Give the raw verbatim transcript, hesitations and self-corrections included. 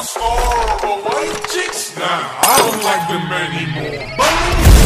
star of a white chicks? Nah, I don't like them anymore. But